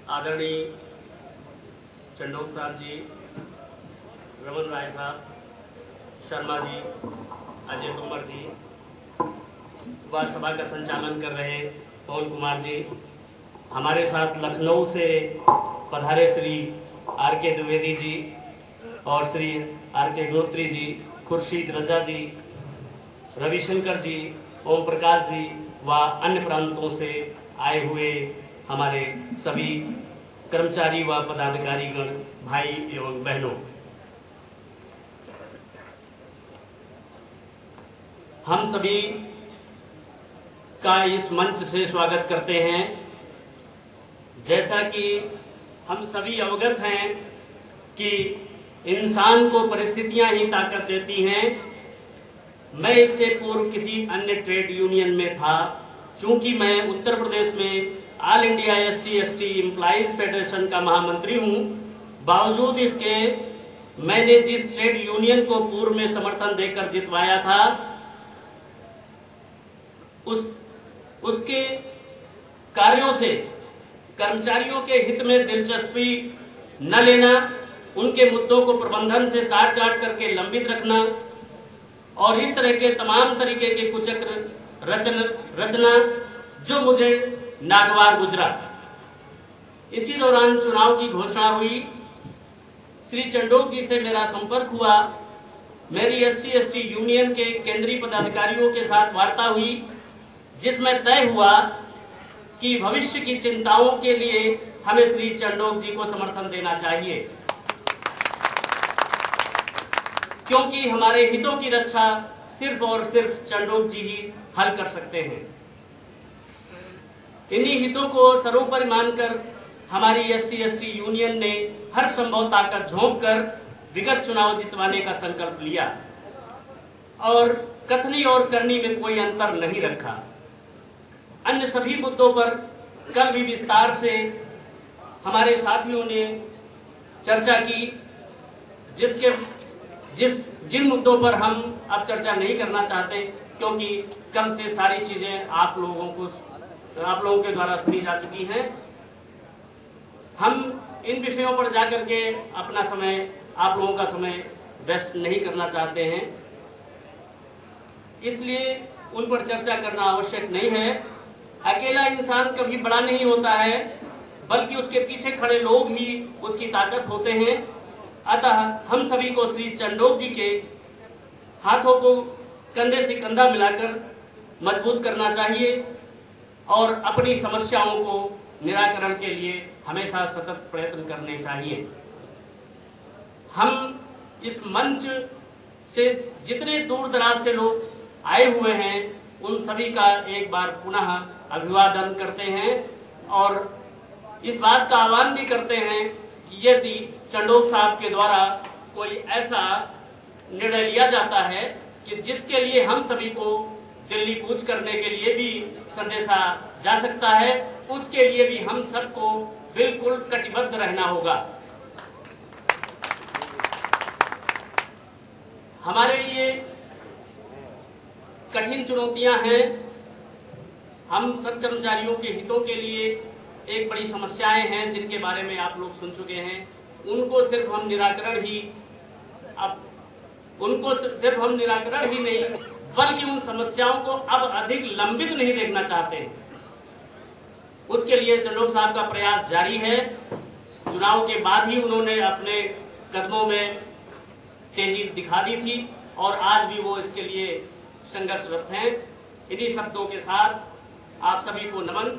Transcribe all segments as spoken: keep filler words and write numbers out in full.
आदरणीय चंडोक साहब जी, रमन राय साहब, शर्मा जी, अजय तोमर जी व सभा का संचालन कर रहे पवन कुमार जी, हमारे साथ लखनऊ से पधारे श्री आर के द्विवेदी जी और श्री आर के अग्निहोत्री जी, खुर्शीद रजा जी, रविशंकर जी, ओम प्रकाश जी व अन्य प्रांतों से आए हुए हमारे सभी कर्मचारी व पदाधिकारी गण, भाई एवं बहनों, हम सभी का इस मंच से स्वागत करते हैं। जैसा कि हम सभी अवगत हैं कि इंसान को परिस्थितियां ही ताकत देती हैं। मैं इससे पूर्व किसी अन्य ट्रेड यूनियन में था। चूंकि मैं उत्तर प्रदेश में all India S C S T employees federation का महामंत्री हूं, बावजूद इसके मैंने जिस ट्रेड यूनियन को पूर्व में समर्थन देकर जितवाया था, उस उसके कार्यों से कर्मचारियों के हित में दिलचस्पी न लेना, उनके मुद्दों को प्रबंधन से साठ गांठ करके लंबित रखना और इस तरह के तमाम तरीके के कुचक्र रचना रचना जो मुझे नागवार गुजरा। इसी दौरान चुनाव की घोषणा हुई। श्री चंडोक जी से मेरा संपर्क हुआ। मेरी S C S T union के केंद्रीय पदाधिकारियों के साथ वार्ता हुई, जिसमें तय हुआ कि भविष्य की चिंताओं के लिए हमें श्री चंडोक जी को समर्थन देना चाहिए, क्योंकि हमारे हितों की रक्षा सिर्फ और सिर्फ चंडोक जी ही हल कर सकते हैं। इन्हीं हितों को सर्वोपरि मानकर हमारी S C S T union ने हर संभव ताकत झोंक कर विगत चुनाव जितवाने का संकल्प लिया और कथनी और करनी में कोई अंतर नहीं रखा। अन्य सभी मुद्दों पर कल भी विस्तार से हमारे साथियों ने चर्चा की, जिसके जिस जिन मुद्दों पर हम अब चर्चा नहीं करना चाहते, क्योंकि कल से सारी चीजें आप लोगों को आप लोगों के द्वारा सुनी जा चुकी हैं। हम इन विषयों पर जाकर के अपना समय, आप लोगों का समय वेस्ट नहीं करना चाहते हैं, इसलिए उन पर चर्चा करना आवश्यक नहीं है। अकेला इंसान कभी बड़ा नहीं होता है, बल्कि उसके पीछे खड़े लोग ही उसकी ताकत होते हैं। अतः हम सभी को श्री चंडोक जी के हाथों को कंधे से कंधा मिलाकर मजबूत करना चाहिए और अपनी समस्याओं को निराकरण के लिए हमेशा सतत प्रयत्न करने चाहिए। हम इस मंच से जितने दूर दराज से लोग आए हुए हैं, उन सभी का एक बार पुनः अभिवादन करते हैं और इस बात का आह्वान भी करते हैं कि यदि चंडोक साहब के द्वारा कोई ऐसा निर्णय लिया जाता है कि जिसके लिए हम सभी को दिल्ली कूच करने के लिए भी संदेशा जा सकता है, उसके लिए भी हम सबको बिल्कुल कटिबद्ध रहना होगा। हमारे लिए कठिन चुनौतियां हैं। हम सब कर्मचारियों के हितों के लिए एक बड़ी समस्याएं हैं जिनके बारे में आप लोग सुन चुके हैं। उनको सिर्फ हम निराकरण ही अब उनको सिर्फ हम निराकरण ही नहीं, बल्कि उन समस्याओं को अब अधिक लंबित नहीं देखना चाहते। उसके लिए चंडोक साहब का प्रयास जारी है। चुनाव के बाद ही उन्होंने अपने कदमों में तेजी दिखा दी थी और आज भी वो इसके लिए संघर्षरत हैं। इन्हीं शब्दों के साथ आप सभी को नमन।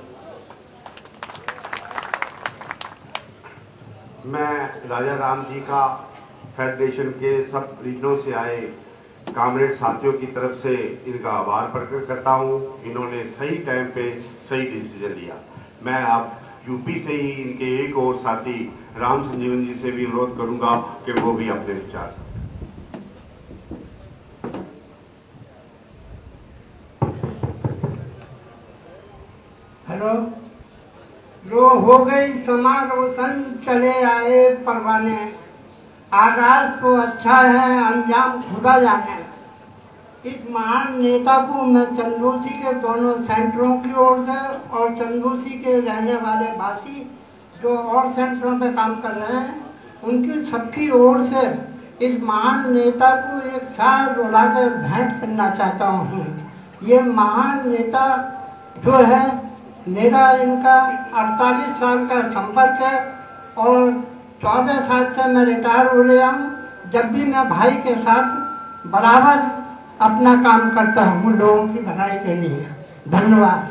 मैं राजा राम जी का फेडरेशन के सब रीजनों से आए कामरेड साथियों की तरफ से इनका आभार प्रकट करता हूं। इन्होंने सही टाइम पे सही डिसीजन लिया। मैं अब यूपी से ही इनके एक और साथी राम संजीवन जी से भी अनुरोध करूंगा कि वो भी अपने विचार से। हेलो, लो हो गई समा रोशन, चले आए परवाने, आगाज तो अच्छा है, अंजाम खुदा जाने। इस महान नेता को मैं चंदोसी के दोनों सेंटरों की ओर से और चंदोसी के रहने वाले वासी जो और सेंटरों पे काम कर रहे हैं, उनकी सबकी ओर से इस महान नेता को एक साथ बुलाकर भेंट करना चाहता हूँ। ये महान नेता जो है, मेरा इनका अड़तालीस साल का संपर्क है और चौदह साल से मैं रिटायर हो रहा हूँ। जब भी मैं भाई के साथ बराबर अपना काम करता हूँ लोगों की भलाई के लिए। धन्यवाद।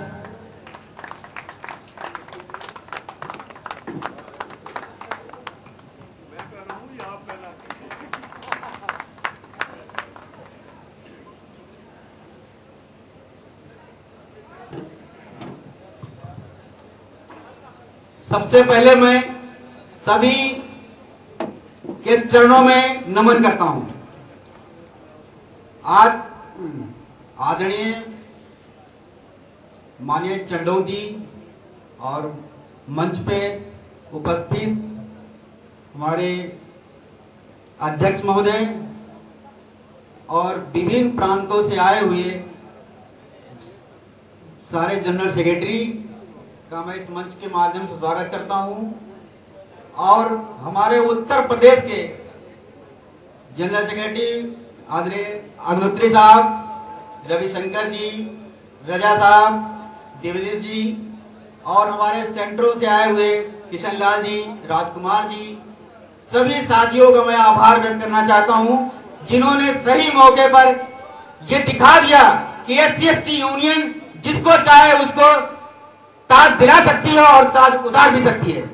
सबसे पहले मैं सभी के चरणों में नमन करता हूं। आज आदरणीय माननीय चंडोक जी और मंच पे उपस्थित हमारे अध्यक्ष महोदय और विभिन्न प्रांतों से आए हुए सारे जनरल सेक्रेटरी का मैं इस मंच के माध्यम से स्वागत करता हूं और हमारे उत्तर प्रदेश के जनरल सेक्रेटरी आदरणीय अग्निहोत्री साहब, रविशंकर जी, रजा साहब, देवदीश जी और हमारे सेंटरों से आए हुए किशन लाल जी, राजकुमार जी, सभी साथियों का मैं आभार व्यक्त करना चाहता हूं जिन्होंने सही मौके पर यह दिखा दिया कि S C S T union जिसको चाहे उसको ताज दिला सकती है और ताज उतार भी सकती है।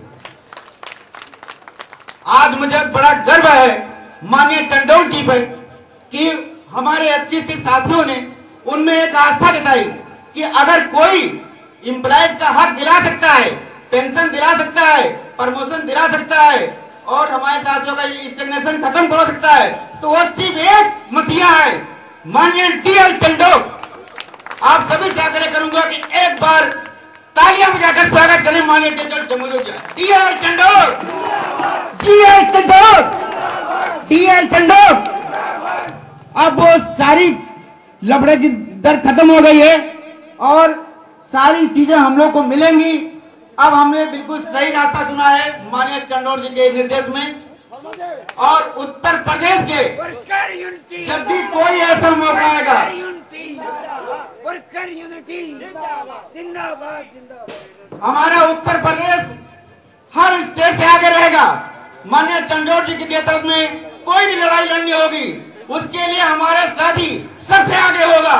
आज मुझे बड़ा गर्व है माननीय चंडोक जी पर कि हमारे एस सी एस टी साथियों ने उनमें एक आस्था जताई कि अगर कोई इंप्लॉयज का हक दिला सकता है, पेंशन दिला सकता है, प्रमोशन दिला सकता है और हमारे साथियों का स्टैग्नेशन खत्म करा सकता है तो वो सिर्फ एक मसीहा है, माननीय डी एल चंडोक। आप सभी से आग्रह करूंगा कि एक बार तालियां बजाकर स्वागत करें माननीय D L Chandok. D L Chandok, D L Chandok, D L Chandok. अब वो सारी लफड़े की दर खत्म हो गई है और सारी चीजें हम लोग को मिलेंगी। अब हमने बिल्कुल सही रास्ता चुना है माननीय चंडोक जी के निर्देश में और उत्तर प्रदेश के जब भी कोई ऐसा मौका आएगा, हमारा उत्तर प्रदेश हर स्टेट से आगे रहेगा। माननीय चंडोक जी के नेतृत्व में कोई भी लड़ाई लड़नी होगी उसके लिए हमारे साथी सबसे आगे होगा।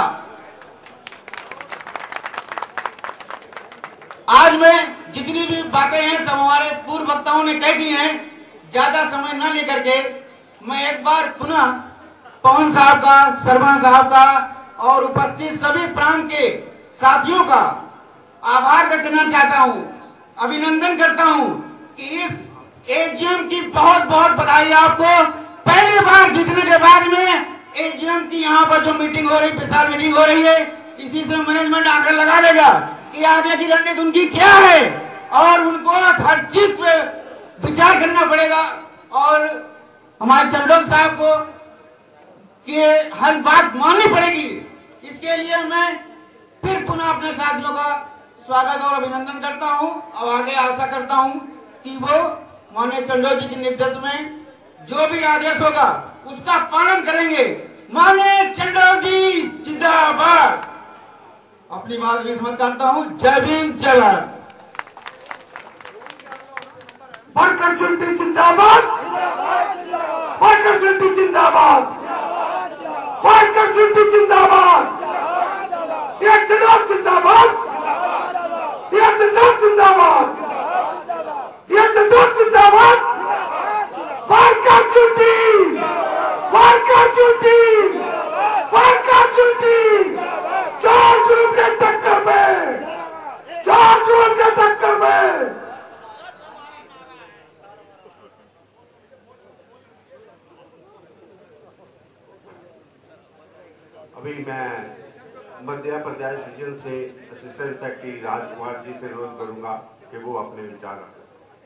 आज मैं जितनी भी बातें हैं सब हमारे पूर्व वक्ताओं ने कह दी हैं, ज्यादा समय न लेकर के मैं एक बार पुनः पवन साहब का, शर्मा साहब का और उपस्थित सभी प्रांत के साथियों का आभार व्यक्त करना चाहता हूं, अभिनंदन करता हूं कि इस एजीएम की बहुत बहुत बधाई आपको। पहली बार जीतने के बाद में एजीएम की यहाँ पर जो मीटिंग हो रही, विशाल मीटिंग हो रही है, इसी से मैनेजमेंट आकर लगा लेगा कि आगे की रणनीति उनकी क्या है और उनको हर चीज पे विचार करना पड़ेगा और हमारे चंडोक साहब को कि हर बात माननी पड़ेगी। इसके लिए मैं फिर पुनः अपने साथियों का स्वागत और अभिनंदन करता हूं और आगे आशा करता हूं कि वो माननीय चंडोक जी के नेतृत्व में जो भी आदेश होगा उसका पालन करेंगे। माननीय चंडोक जी जिंदाबाद। अपनी बात में समझ करता हूं। जय भीम, जय भारत। वर्कर यूनिटी जिंदाबाद, वर्कर यूनिटी जिंदाबाद, वर्कर यूनिटी जिंदाबाद, डीएल चंडोक जिंदाबाद, डीएल चंडोक जिंदाबाद, डीएल चंडोक जिंदाबाद, worker unity, worker unity, worker unity, चार जुलूम के टक्कर में, चार जुलूम के टक्कर में। अभी मैं मध्य प्रदेश रीजन से असिस्टेंट सेक्रेटरी राजकुमार जी से अनुरोध करूंगा कि वो अपने विचार रखें।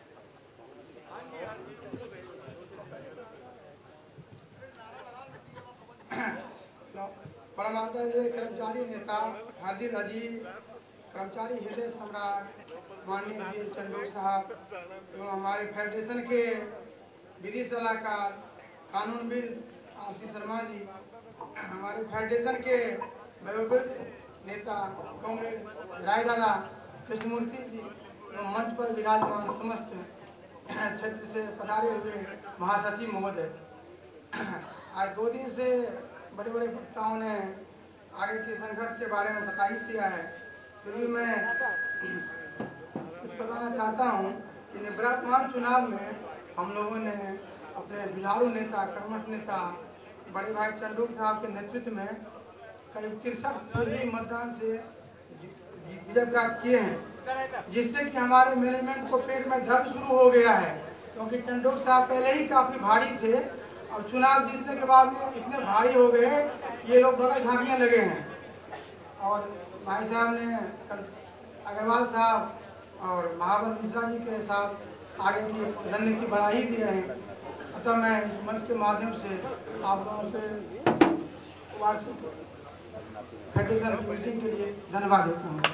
परम आदरणीय कर्मचारी नेता हार्दिक अजी, कर्मचारी हृदय सम्राट माननीय जी चंडोक साहब एवं हमारे फेडरेशन के विधि सलाहकार कानूनविद आशीष शर्मा जी, हमारे फेडरेशन के वयोवृद्ध नेता कॉमरेड राय दादा कृष्णमूर्ति जी एवं मंच पर विराजमान समस्त क्षेत्र से पधारे हुए महासचिव महोदय। आज दो दिन से बड़े बड़े वक्ताओं ने आगे के संघर्ष के बारे में बता ही दिया है, फिर भी मैं कुछ बताना चाहता हूँ कि निवर्तमान चुनाव में हम लोगों ने अपने जुझारू नेता कर्मठ नेता बड़े भाई चंडोक साहब के नेतृत्व में करीब तिरसठ फीसदी मतदान से विजय प्राप्त किए हैं, जिससे कि हमारे मैनेजमेंट को पेट में दर्द शुरू हो गया है, क्योंकि चंडोक साहब पहले ही काफी भारी थे। अब चुनाव जीतने के बाद में इतने भारी हो गए कि ये लोग बगल झांकने लगे हैं। और भाई साहब ने कल अग्रवाल साहब और महाबल मिश्रा जी के साथ आगे की रणनीति बना ही दिए हैं। अतः मैं इस मंच के माध्यम से आप लोगों के वार्षिक फेडरेशन की मीटिंग के लिए धन्यवाद देता हूँ।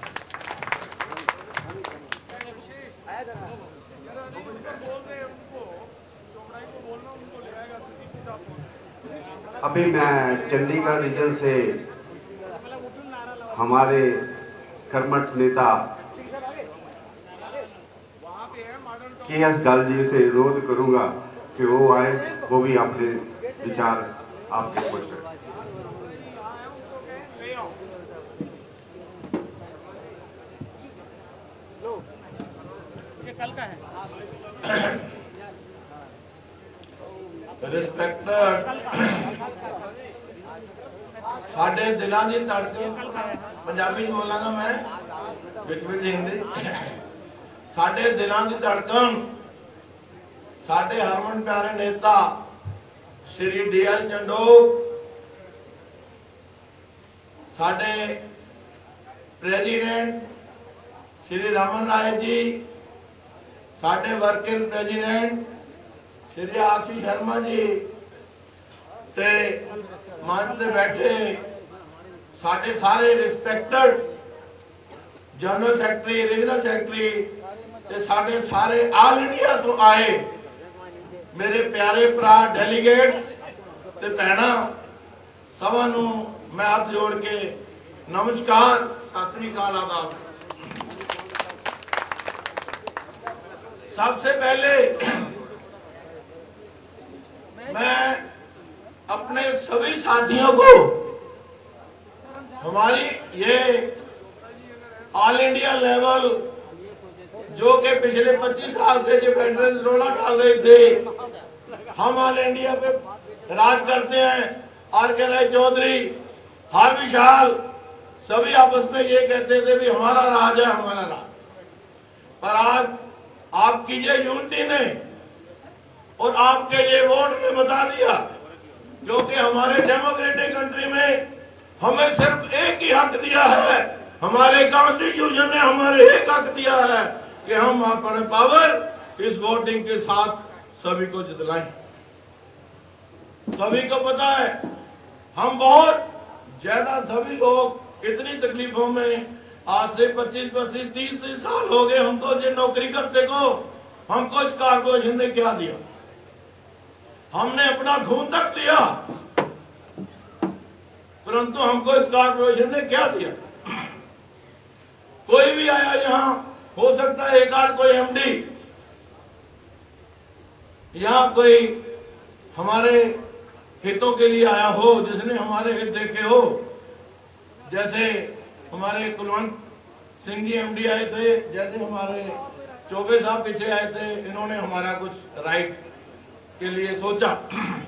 अभी मैं चंडीगढ़ रीजन से हमारे कर्मठ नेता के एस दाल जी से अनुरोध करूंगा कि वो आए, वो भी अपने विचार आपके समक्ष रखें। रिस्पेक्टेड साढ़े दिलों की धड़कन, पंजाबी बोलांगा मैं, विच विच हिंदी। साढ़े दिलों की धड़कन साढ़े हरमन प्यारे नेता श्री डी एल चंडोक, साढ़े प्रेजिडेंट श्री रमन राय जी, साढ़े वर्किंग प्रेजिडेंट श्री आशीष शर्मा जी, ते मंच ते बैठे साढ़े सारे respected general secretary, regional secretary ते साढ़े सारे ऑल इंडिया तो आए मेरे प्यारे भरा डेलीगेट्स ते भैणां, सभा नूं मैं हाथ जोड़ के नमस्कार, सत श्री अकाल, आदाब। सबसे पहले मैं अपने सभी साथियों को हमारी ये ऑल इंडिया लेवल जो कि पिछले पच्चीस साल से जो फेडरेशन रोला डाल रहे थे, हम ऑल इंडिया पे राज करते हैं। आर के राय चौधरी, हर विशाल, सभी आपस में ये कहते थे भी हमारा राज है, हमारा राज। पर आज आपकी ये यूनिटी ने और आपके ये वोट में बता दिया, क्योंकि हमारे डेमोक्रेटिक कंट्री में हमें सिर्फ एक ही हक दिया है, हमारे कॉन्स्टिट्यूशन ने हमारे एक हक दिया है कि हम अपने पावर इस वोटिंग के साथ सभी को जितलाएं। सभी को पता है हम बहुत ज्यादा, सभी लोग इतनी तकलीफों में आज से पच्चीस पच्चीस तीस तीस साल हो गए हमको ये नौकरी करते को। हमको इस कारपोरेशन ने क्या दिया? हमने अपना खून तक दिया, परंतु हमको इस कारपोरेशन ने क्या दिया? कोई भी आया यहाँ, हो सकता है एक आध कोई एमडी, यहाँ कोई हमारे हितों के लिए आया हो, जिसने हमारे हित देखे हो। जैसे हमारे कुलवंत सिंह जी एमडी आए थे, जैसे हमारे चौबे साहब पीछे आए थे, इन्होंने हमारा कुछ राइट के लिए सोचा।